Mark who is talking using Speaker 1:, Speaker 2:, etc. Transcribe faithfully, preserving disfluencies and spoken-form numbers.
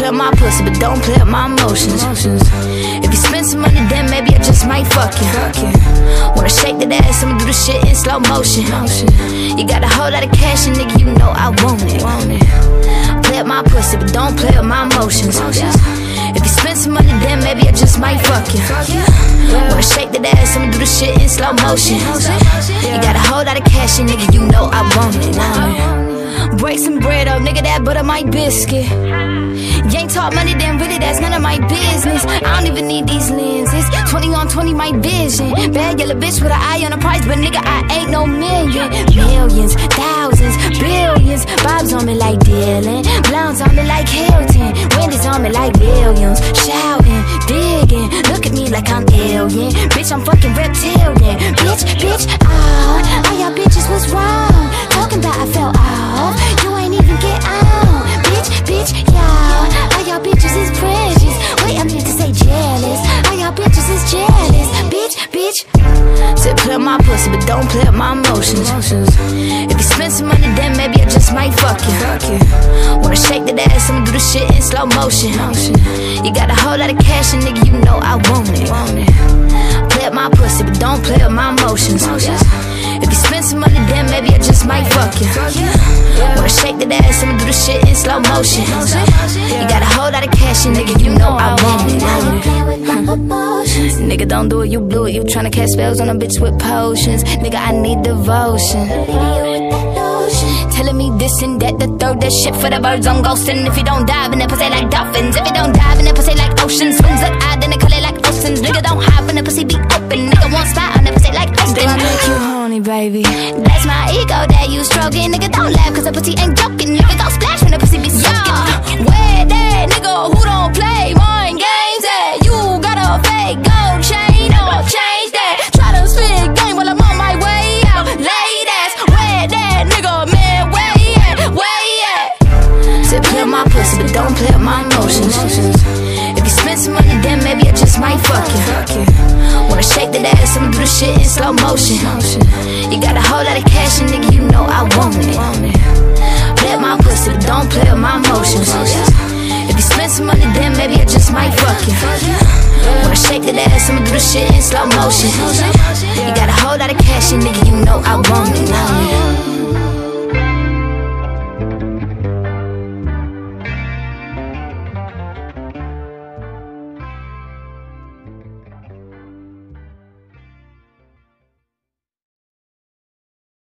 Speaker 1: play with my pussy, but don't play with my emotions. If you spend some money, then maybe I just might fuck you. Wanna shake that ass, I'ma do the shit in slow motion. You got a whole lot of cash, and nigga, you know I want it. Play with my pussy, but don't play with my emotions. If you spend some money, then maybe I just might fuck you. Wanna shake that ass, I'ma do the shit in slow motion. You got a whole lot of cash, and nigga, you know I want it. Break some bread up, nigga, that butter my biscuit. You ain't talk money, then really that's none of my business. I don't even need these lenses. Twenty on twenty, my vision. Bad yellow bitch with an eye on the price, but nigga, I ain't no million. Millions, thousands, billions. Bob's on me like Dylan, Blondes on me like Hilton, Wendy's on me like Williams. Shouting, digging, look at me like I'm alien. Bitch, I'm fucking reptilian. Bitch, bitch, ah, all y'all bitches was wrong. Talking about I fell off, you ain't even get on. Bitch, bitch, y'all, all y'all bitches is precious. Wait, I meant to say jealous. All y'all bitches is jealous. Bitch, bitch. Said play with my pussy, but don't play with my emotions. If you spend some money, then maybe I just might fuck you. Wanna shake that ass, I'ma do the shit in slow motion. You got a whole lot of cash, and nigga, you know I want it. Play with my pussy, but don't play with my emotions. If you spend some money, then maybe I just might fuck you. Wanna shake that ass, I'ma do the shit in slow motion. You got a whole lot of cash, and nigga, you know I want it. Nigga, don't do it, you blew it. You tryna cast spells on a bitch with potions. Nigga, I need devotion. Telling me this and that, the third, that shit for the birds on ghosting. If you don't dive in that pussy like dolphins, if you don't dive in that pussy like oceans, swims look odd, then they call it like oceans. Nigga, don't hop in the pussy, be open. Nigga, one spot on the pussy like Austin. I make you horny, baby. That's my ego that you stroking. Nigga, don't laugh, cause the pussy ain't joking. Nigga, don't splash when the pussy be soaking. Yeah, where that nigga who don't play mind games at? You got a fake gold chain or change that. Try to spit game while I'm on my way out. Ladies, where that nigga, man, where he at? Where he at? Said play with my pussy, but don't play with my emotions. If you spend some money, then maybe I just might fuck you. Wanna shake that ass, I'ma do the shit in slow motion. You got a whole lot of cash, and nigga, you know I want it. Play with my pussy, but don't play with my emotions. If you spend some money, then maybe I just might fuck you. Wanna shake that ass, I'ma do the shit in slow motion. You got a whole lot of cash, and nigga, you know I want it.